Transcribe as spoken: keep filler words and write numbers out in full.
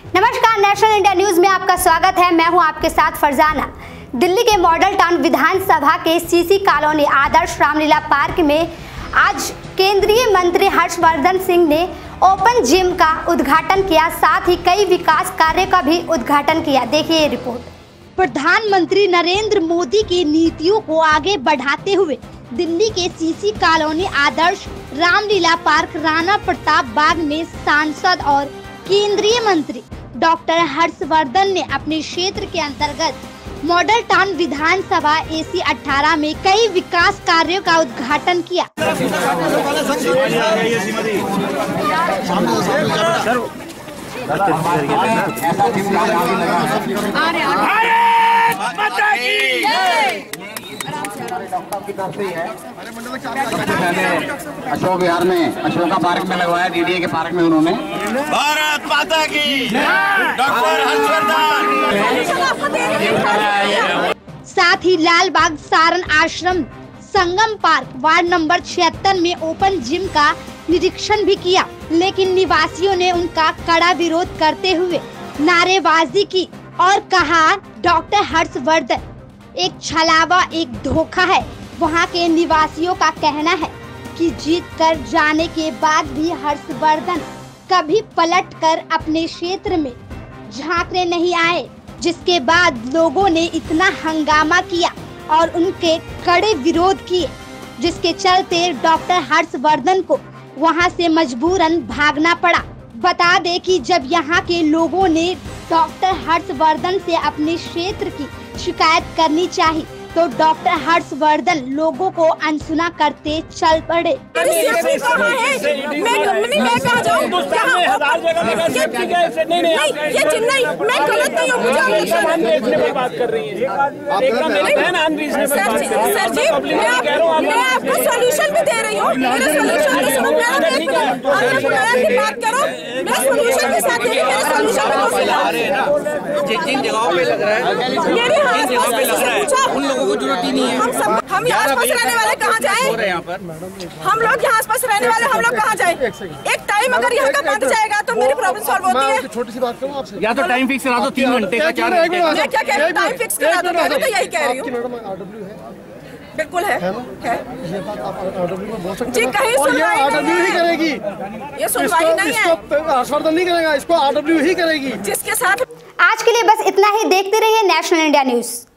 नमस्कार, national India news में आपका स्वागत है। मैं हूं आपके साथ फरजाना। दिल्ली के मॉडल टाउन विधानसभा के CC colony Adarsh Ramlila park में आज केंद्रीय मंत्री हर्षवर्धन सिंह ने ओपन जिम का उद्घाटन किया, साथ ही कई विकास कार्यों का भी उद्घाटन किया। देखिए ये रिपोर्ट। प्रधानमंत्री नरेंद्र मोदी की नीतियों को आगे बढ़ाते हुए दिल्ली के CC colony Adarsh Ramlila park Rana Pratap Bagh में सांसद और केंद्रीय मंत्री डॉक्टर हर्षवर्धन ने अपने क्षेत्र के अंतर्गत मॉडल टाउन विधानसभा एसी अठारह में कई विकास कार्यों का उद्घाटन किया। अशोक विहार में अशोका पार्क में लगवाया, डीडीए के पार्क में उन्होंने भारत माता की डॉक्टर हर्षवर्धन। साथ ही लाल बाग सारण आश्रम संगम पार्क वार्ड नंबर छिहत्तर में ओपन जिम का निरीक्षण भी किया, लेकिन निवासियों ने उनका कड़ा विरोध करते हुए नारेबाजी की और कहा डॉक्टर हर्षवर्धन एक छलावा, एक धोखा है। वहां के निवासियों का कहना है कि जीत कर जाने के बाद भी हर्षवर्धन कभी पलट कर अपने क्षेत्र में झांकने नहीं आए, जिसके बाद लोगों ने इतना हंगामा किया और उनके कड़े विरोध किए, जिसके चलते डॉक्टर हर्षवर्धन को वहां से मजबूरन भागना पड़ा। बता दें कि जब यहां के लोगों ने डॉक्टर हर्षवर्धन से अपने क्षेत्र की शिकायत करनी चाहिए तो डॉक्टर हर्षवर्धन लोगों को अनसुना करते चल पड़े। मैं मैं कहाँ जाऊँ? ये चेन्नई, मैं गलत नहीं हूँ, मुझे बात कर रही हैं। सर जी, सर जी, मैं आप, मैं आपको सॉल्यूशन भी दे रही हूँ। मेरे सॉल्यूशन के साथ मैं बात करो, मैं सॉल्यूशन के साथ दे रही हूँ। मेरे सॉल्यूशन जिन जगहों पे लग रहा है, मेरे हाथ जगहों पे लग रहा है, उन लोगों को जरूरत ही नहीं है। हम सब हम यहाँ आस-पास रहने वाले कहाँ जाएं? यहाँ पर हम लोग यहाँ आस-पास रहने वाले हम लोग कहाँ जाएं? एक टाइम अगर यहाँ का बंद जाएगा तो मेरी प्रॉब्लम सॉल्व होती है। छोटी सी बात करूँ आपसे, या तो टाइम फिक्स करा दो तीन घंटे का, चार घंटे का। मैं क्या कह रही हूँ? टाइम फिक्स करा दो, मैं तो यही कह रही हूँ। मैडम आरडब्ल्यू है, बिल्कुल है, है। ये बात आप आरडब्ल्यू में बोल सकते जी, हैं। कहीं और ये सुनवाई आरडब्ल्यू ही करेगी, ये सुनवाई नहीं है। इसको हर्षवर्धन नहीं करेगा, इसको आरडब्ल्यू ही करेगी। जिसके साथ आज के लिए बस इतना ही। देखते रहिए नेशनल इंडिया न्यूज।